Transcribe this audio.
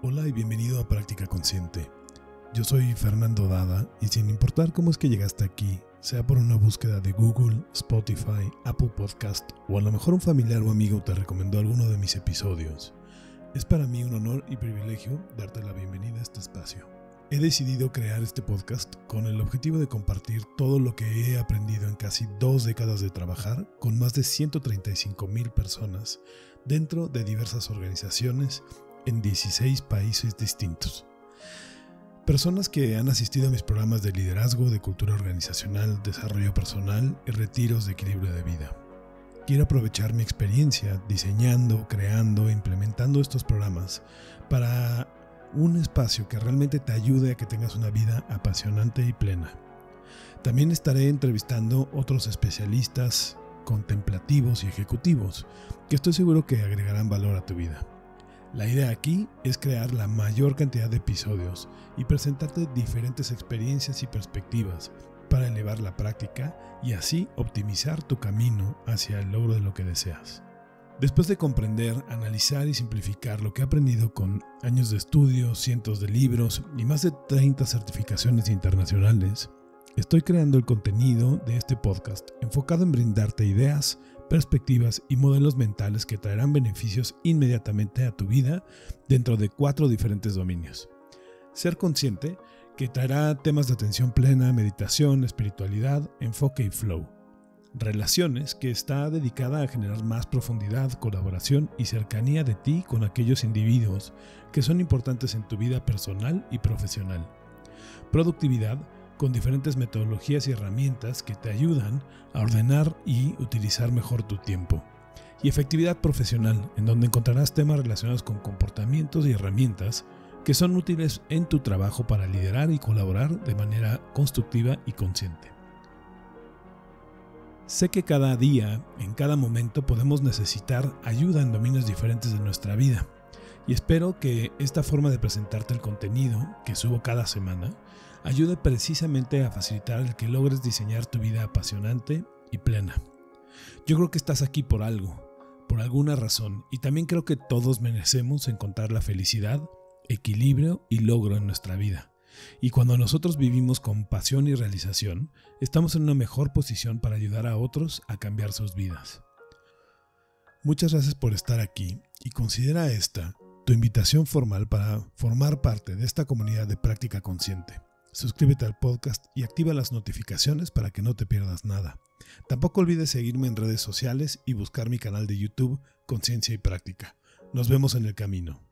Hola y bienvenido a Práctica Consciente. Yo soy Fernando Dada y sin importar cómo es que llegaste aquí, sea por una búsqueda de Google, Spotify, Apple Podcast o a lo mejor un familiar o amigo te recomendó alguno de mis episodios, es para mí un honor y privilegio darte la bienvenida a este espacio. He decidido crear este podcast con el objetivo de compartir todo lo que he aprendido en casi 2 décadas de trabajar con más de 135,000 personas dentro de diversas organizaciones en 16 países distintos. Personas que han asistido a mis programas de liderazgo, de cultura organizacional, desarrollo personal y retiros de equilibrio de vida. Quiero aprovechar mi experiencia diseñando, creando e implementando estos programas para un espacio que realmente te ayude a que tengas una vida apasionante y plena. También estaré entrevistando otros especialistas, contemplativos y ejecutivos que estoy seguro que agregarán valor a tu vida. La idea aquí es crear la mayor cantidad de episodios y presentarte diferentes experiencias y perspectivas para elevar la práctica y así optimizar tu camino hacia el logro de lo que deseas. Después de comprender, analizar y simplificar lo que he aprendido con años de estudio, cientos de libros y más de 30 certificaciones internacionales, estoy creando el contenido de este podcast enfocado en brindarte ideas, perspectivas y modelos mentales que traerán beneficios inmediatamente a tu vida dentro de 4 diferentes dominios. Ser consciente, que traerá temas de atención plena, meditación, espiritualidad, enfoque y flow. Relaciones, que está dedicada a generar más profundidad, colaboración y cercanía de ti con aquellos individuos que son importantes en tu vida personal y profesional. Productividad, con diferentes metodologías y herramientas que te ayudan a ordenar y utilizar mejor tu tiempo. Y efectividad profesional, en donde encontrarás temas relacionados con comportamientos y herramientas que son útiles en tu trabajo para liderar y colaborar de manera constructiva y consciente. Sé que cada día, en cada momento, podemos necesitar ayuda en dominios diferentes de nuestra vida. Y espero que esta forma de presentarte el contenido que subo cada semana ayude precisamente a facilitar el que logres diseñar tu vida apasionante y plena. Yo creo que estás aquí por algo, por alguna razón, y también creo que todos merecemos encontrar la felicidad, equilibrio y logro en nuestra vida. Y cuando nosotros vivimos con pasión y realización, estamos en una mejor posición para ayudar a otros a cambiar sus vidas. Muchas gracias por estar aquí y considera esta tu invitación formal para formar parte de esta comunidad de práctica consciente. Suscríbete al podcast y activa las notificaciones para que no te pierdas nada. Tampoco olvides seguirme en redes sociales y buscar mi canal de YouTube Conciencia y Práctica. Nos vemos en el camino.